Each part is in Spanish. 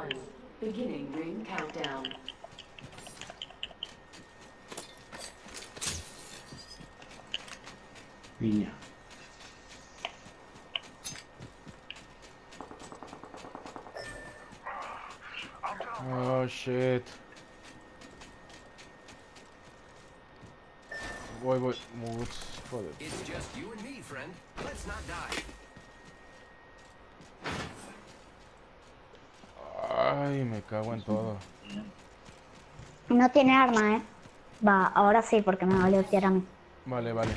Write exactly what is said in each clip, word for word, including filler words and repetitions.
one. Beginning ring countdown. Niña. Oh shit. Voy, voy. Muts, joder. It's just you and me, friend. Let's not die. Ay, me cago en todo. No tiene arma, eh. Va, ahora sí, porque me valió tirar a mí. Vale, vale.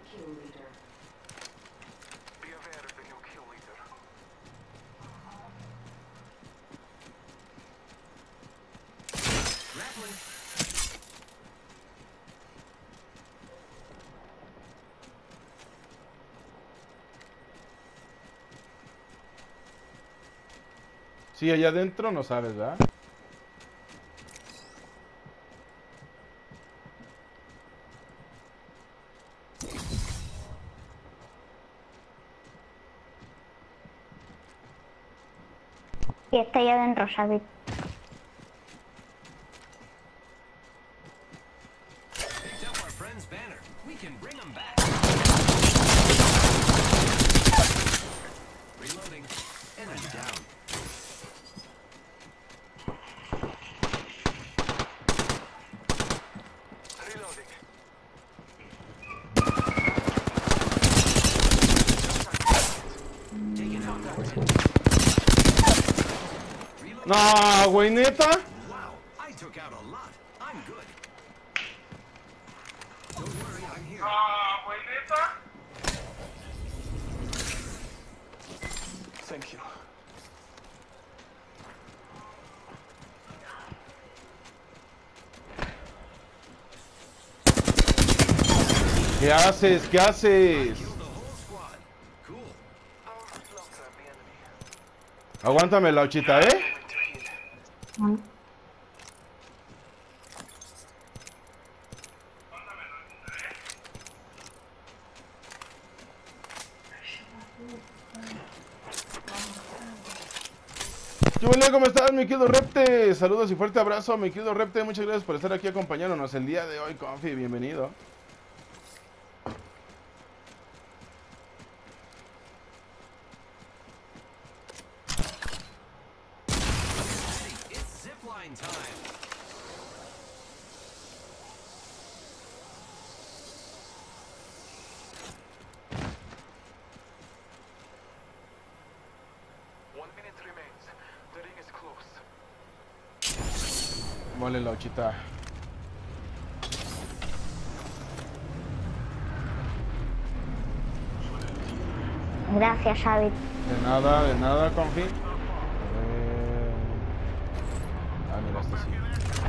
Sí, allá adentro no sabes, ¿verdad? Y está ahí adentro, Xavi. Picked up our friend's banner. We can bring him back. Reloading. Enemy down. Reloading. Taking out that one. No, güey, neta. Wow, I took out a lot. I'm good. Don't worry, I'm here. Ah, güey, neta. Thank you. ¿Qué haces? ¿Qué haces? Killed the whole squad. Cool. Aguántame la ochita, ¿eh? Mm. ¿Qué hola? ¿Cómo estás, mi querido Repte? Saludos y fuerte abrazo, mi querido Repte. Muchas gracias por estar aquí acompañándonos el día de hoy, Confi. Bienvenido. It's zipline time. One minute remains. The ring is close. Vale, la ochita. Gracias, Xavi. De nada, de nada, Confi. A ver. Ah, mira, este sí.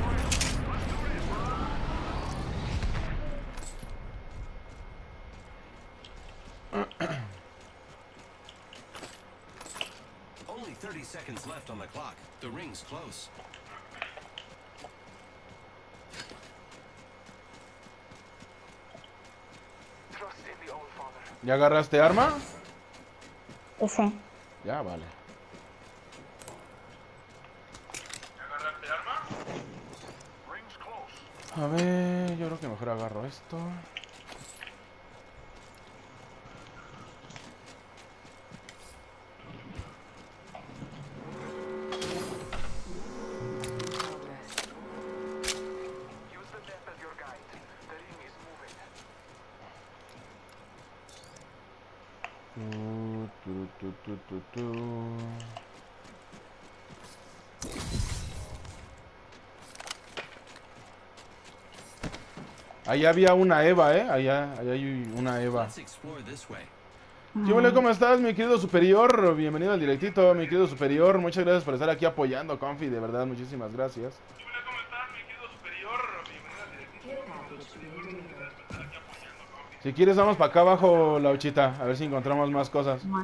Only thirty seconds left on the clock. The ring's close. Trust in the All Father. ¿Ya agarraste arma? Ese. Ya, vale. Ring's close. A ver, yo creo que mejor agarro esto. Use the map as your guide. The ring is moving. Tu, tu, tu, tu, tu, tu. Ahí había una Eva, ¿eh? Allá, allá hay una Eva. Let's explore this way. ¿Qué hola? ¿Cómo estás, mi querido superior? Bienvenido al directito, mi querido superior. Muchas gracias por estar aquí apoyando, Confi. De verdad, muchísimas gracias. ¿Qué hola? ¿Cómo estás, mi querido superior? Bienvenido al directito. Si quieres, vamos para acá abajo, la ochita. A ver si encontramos más cosas. Bueno.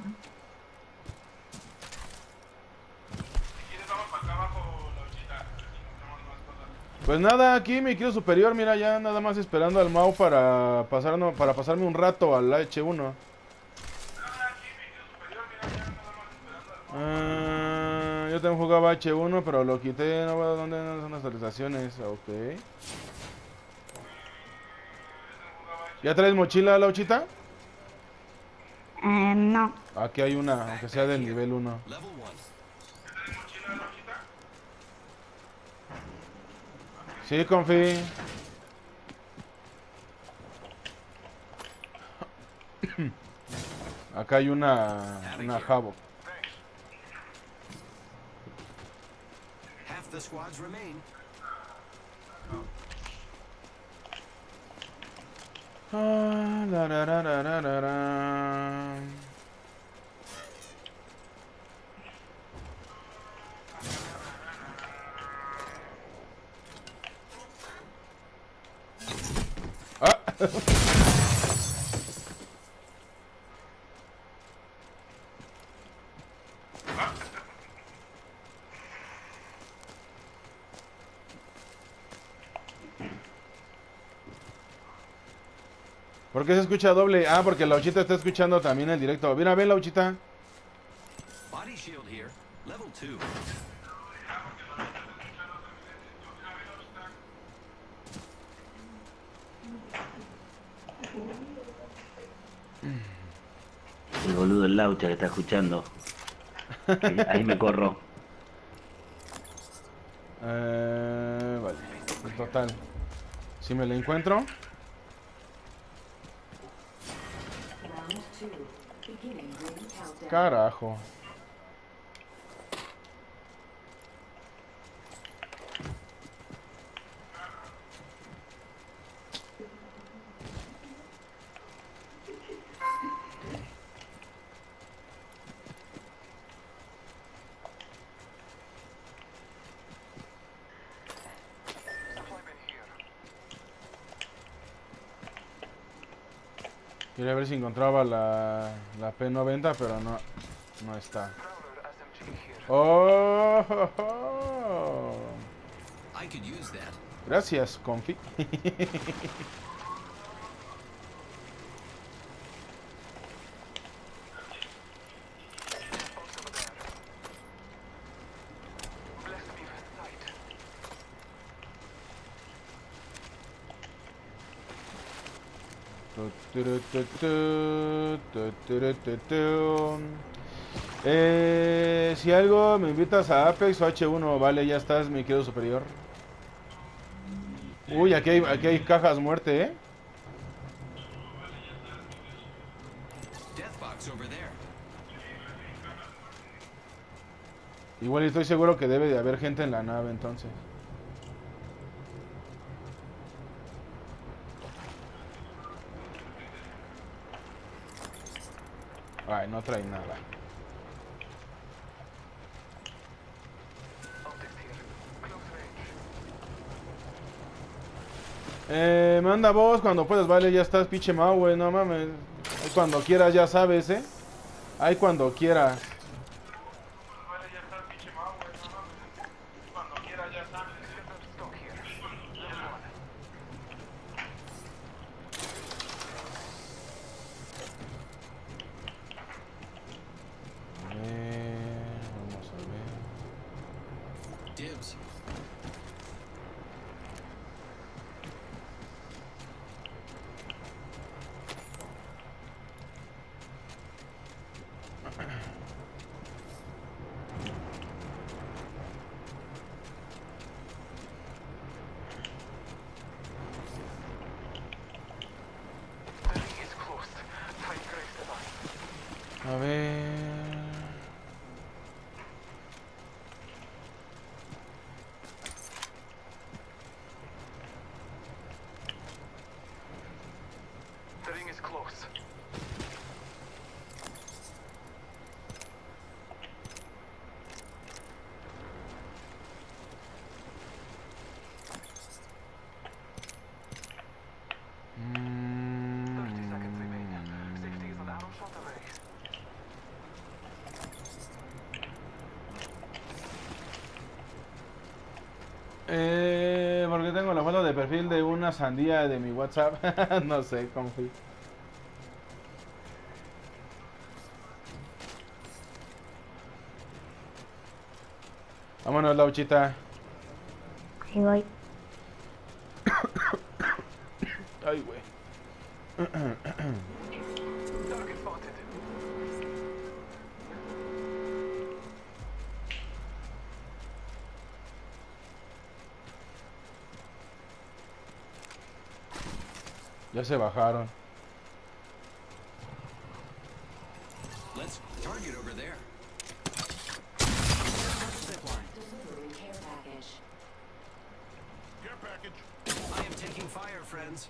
Pues nada, aquí mi querido superior, mira, ya nada más esperando al Mau para, pasarnos, para pasarme un rato al H uno. Uh, ya yo también jugaba H uno, pero lo quité. No veo dónde son las actualizaciones. Ok. ¿Ya traes mochila, Lauchita? Eh, no. Aquí hay una, aunque sea del nivel uno. Level one. Sí, confi. Acá hay una, una Havoc. Half the squads remain. Ah, la, la, la, la, la, la, la. Ah. ¿Por qué se escucha doble? Ah, porque Lauchita está escuchando también el directo. Mira, ven, Lauchita. Body shield here. Level two. El boludo del Laucha que está escuchando. Ahí, ahí me corro. Eh, vale, en total. Si me la encuentro. Round two. Beginning ring countdown. Carajo. Quería ver si encontraba la, la P noventa, pero no, no está. Oh, oh, oh. I could use that. Gracias, confi. Eh, si algo me invitas a Apex o H uno, vale, ya estás, mi querido superior. Uy, aquí hay, aquí hay cajas muerte, eh. Death box over there. Igual estoy seguro que debe de haber gente en la nave entonces. Ay, no trae nada. Eh, manda voz cuando puedas, vale, ya estás, pinche Mau, güey, no mames. Ahí cuando quieras, ya sabes, eh. Ahí cuando quieras. Vale, ya estás, pinche Mau, güey, no mames. Cuando quieras, ya sabes, eh. A ver, vamos a ver. Dibs. A ver. The ring is close. thirty seconds remain. sixty is an arrow shot away. Eh, porque tengo la foto de perfil de una sandía de mi WhatsApp. No sé, confi. Vámonos, Lauchita. Ahí voy. Ay, güey. Target spotted. Ya se bajaron. Let's target over there. Delivering care package. Care package. I am taking fire, friends.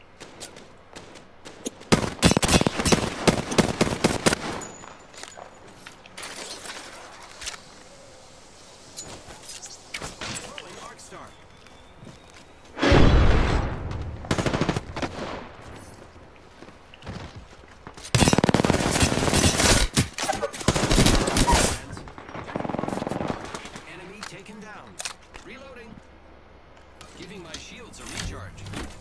Throwing Arc Star. Enemy taken down. Reloading. Giving my shields a recharge.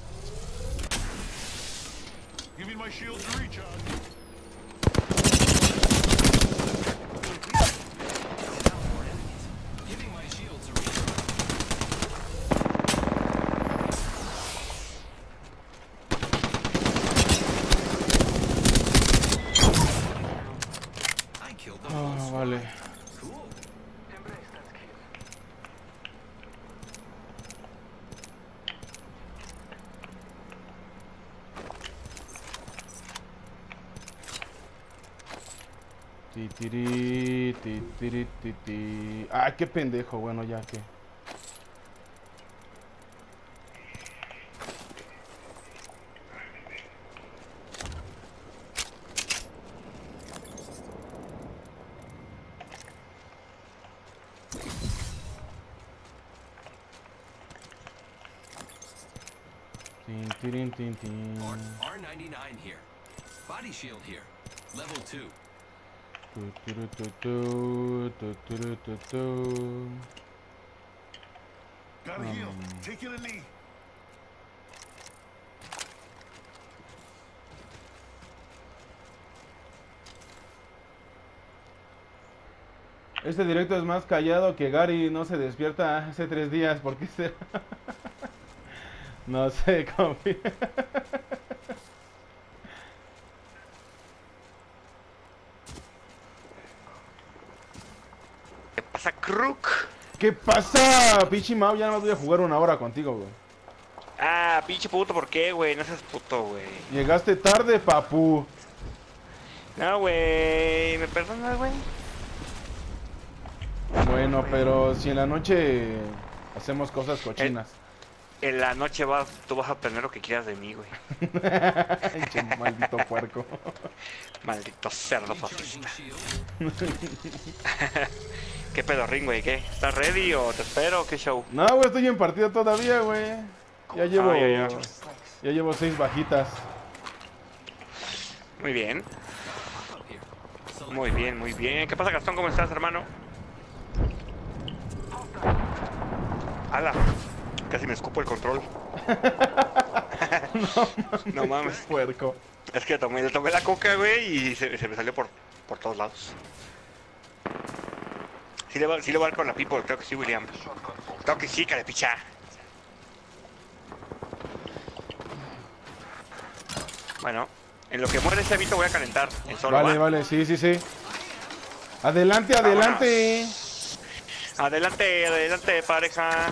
Giving my shields a recharge. Down more enemies. Giving my shields a recharge. I killed the whole Ah, squad. vale. Cool. Embrace that skill. Titiri, titiri, titi. Ah, qué pendejo. Bueno, ya que. Tin, tirin, tin, tin. R ninety-nine here. Body shield here. Level two. Tu, turu, tu, tu, tu, turu, tu, tu. Gotta heal. Taking a knee. Este directo es más callado que Gary no se despierta hace tres días. ¿Por qué será? No sé, compi. ¿Qué pasa, Crook? ¿Qué pasa, pinche Mau? Ya no voy a jugar una hora contigo, güey. Ah, pinche puto, ¿por qué, güey? No seas puto, güey. Llegaste tarde, papu. No, güey. ¿Me perdonas, güey? Bueno, pero si en la noche hacemos cosas cochinas. En la noche vas, tú vas a aprender lo que quieras de mí, güey. Pinche maldito puerco. Maldito cerdo Recharging fascista. shield. ¿Qué pedo, Ring, güey? ¿Qué? ¿Estás ready o te espero? ¿Qué show? No, güey, estoy en partida todavía, güey. Ya llevo. Ah, ya, ya. Ya llevo seis bajitas. Muy bien. Up here. Select Muy bien, muy bien. ¿Qué pasa, Gastón? ¿Cómo estás, hermano? ¡Hala! Casi me escupo el control. No mames. Puerco. Es que tomé, le tomé la coca, güey, y se, se me salió por, por todos lados. Sí le, va, sí le va a dar con la people, creo que sí, William. Creo que sí, carepicha. Bueno, en lo que muere ese habito voy a calentar en solo, Vale, ¿va? vale, sí, sí, sí. Adelante, adelante. Adelante, adelante, pareja.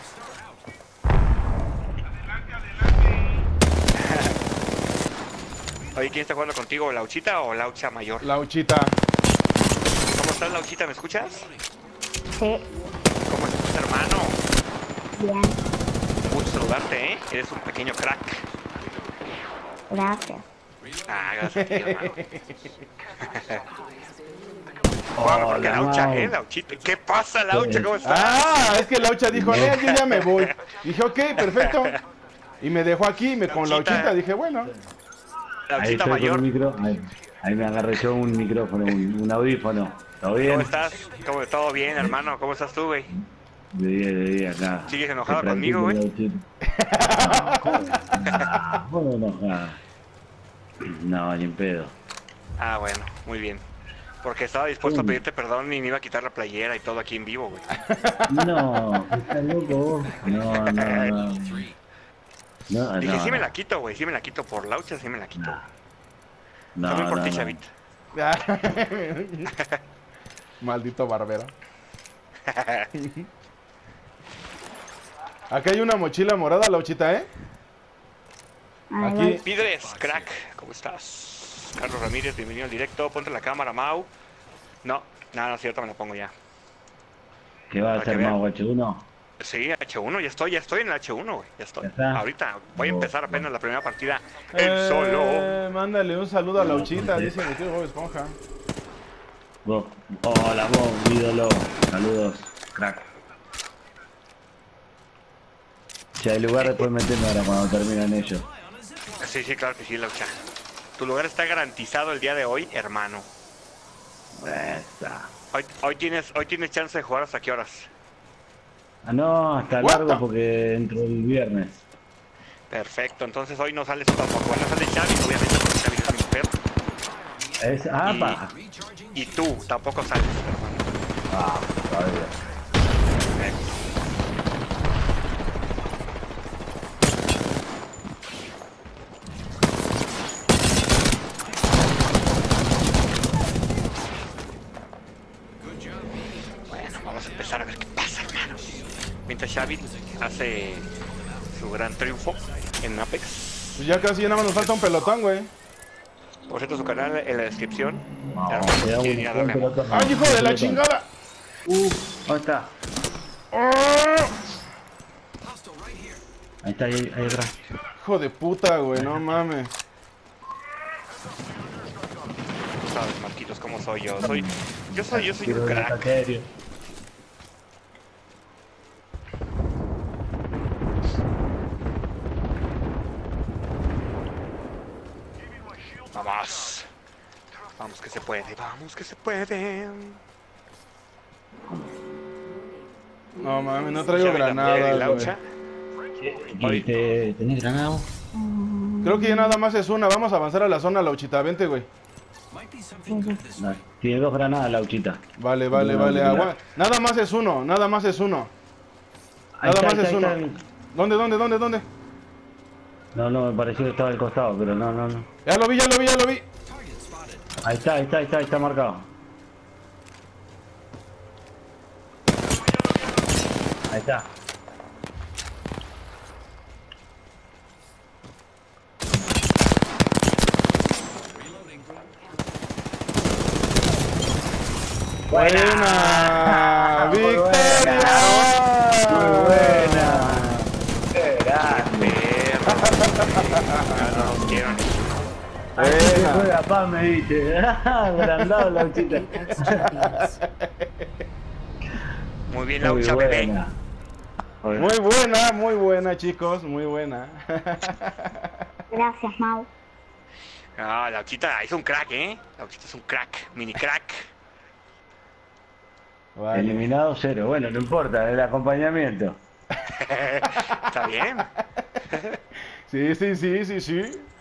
Oye, ¿quién está jugando contigo? ¿Lauchita o Laucha mayor? Lauchita. ¿Cómo estás, Lauchita? ¿Me escuchas? Sí, ¿Cómo estás, hermano? bien, Gusto saludarte, ¿eh? Eres un pequeño crack. gracias. Ah, gracias a ti, hermano. Bueno, porque Hola, Laucha, Mau. ¿eh? Lauchita. ¿Qué pasa, Laucha? ¿Cómo estás? Ah, es que Laucha dijo, "Nel, yo ya me voy." Dije, ok, perfecto. Y me dejó aquí me, con Lauchita. Lauchita. Dije, bueno. Ahí Lauchita estoy mayor. con un micro. Ahí, ahí me agarré yo un micrófono, un, un audífono. ¿Todo bien? ¿Cómo estás? ¿Cómo, todo bien, hermano? ¿Cómo estás tú, güey? De día, de día, acá. ¿Sigues enojado Te conmigo, practico, güey? Lauchita. No, ¿cómo enojado? No, ni en pedo. Ah, bueno, muy bien. Porque estaba dispuesto a Mm. pedirte perdón y me iba a quitar la playera y todo aquí en vivo, güey. No, estás loco vos. No, no, no. No, Dije, no, sí me no. la quito, güey, sí me la quito. Por Laucha sí me la quito. No, También por no, ti, no. Chavita. Maldito barbero. Acá hay una mochila morada, Lauchita, ¿eh? Ahí Aquí. voy. Pidres, crack, ¿cómo estás? Carlos Ramírez, bienvenido al directo. Ponte la cámara, Mau. No, nada, no es cierto, me la pongo ya. ¿Qué va a Para que hacer vean. más H uno? Sí, H uno, ya estoy, ya estoy en el H uno, güey. Ya estoy. ¿Ya está? Ahorita voy a Oh, empezar apenas bueno. la primera partida en Eh, solo. Mándale un saludo a Lauchita, Sí. dice mi tío Bob Esponja. Vos. Hola vos, ídolo. Saludos, crack. Si hay lugar después meteme ahora cuando terminan ellos. Sí, sí, claro que sí, Laucha. Tu lugar está garantizado el día de hoy, hermano. Esa. Hoy, hoy tienes, hoy tienes chance de jugar hasta qué horas. Ah, no, está What largo the- porque entro el viernes. Perfecto, entonces hoy no sales tú tampoco. No sale Xavi, obviamente, porque Xavi es mi mujer. Es, ah, Y- pa. Y tú tampoco sales, hermano. Ah, todavía. Bueno, vamos a empezar a ver qué pasa, hermanos. Mientras Xavi hace su gran triunfo en Apex. Pues ya casi, ya nada más nos falta un pelotón, güey. Por cierto, su canal en la descripción. No, Hermanos, me da quieren ir a darle amor. pelota. ¡Ay, hijo de la chingada! ¿Dónde está? ¡Ah! Ahí está, ahí, ahí atrás. Hijo de puta, güey, no mames. Tú sabes, Marquitos, cómo soy yo. Soy, yo soy, yo soy Quiero un ver crack. serio. Vamos. Vamos que se puede, vamos que se puede. No mames, no traigo Xavi Lampier y granadas, güey. Laucha. ¿Y te- ¿Tenés granado? Creo que ya nada más es una. Vamos a avanzar a la zona, Lauchita. Vente, güey. No, tiene dos granadas la uchita. Vale, vale, No, vale. mira. agua- Nada más es uno, nada más es uno. Ahí Nada está, más ahí es está, uno. ahí está. ¿Dónde, dónde, dónde, dónde? No, no, me pareció que estaba al costado, pero no, no, no. Ya lo vi, ya lo vi, ya lo vi. Ahí está, ahí está, ahí está, ahí está marcado. Ahí está. Buena, Muy victoria. Muy buena. Qué grande. Ya no nos quieren. Así se Buena. juega paz, me dice. Agrandado la uchita. Muy bien, Muy Laucha, bebé. buena. Muy buena, muy buena, chicos, muy buena. Gracias, Mau. Ah, Lauchita es un crack, ¿eh? Lauchita es un crack, mini crack. Vale. Eliminado cero. Bueno, no importa, el acompañamiento. Está bien. Sí, sí, sí, sí, sí.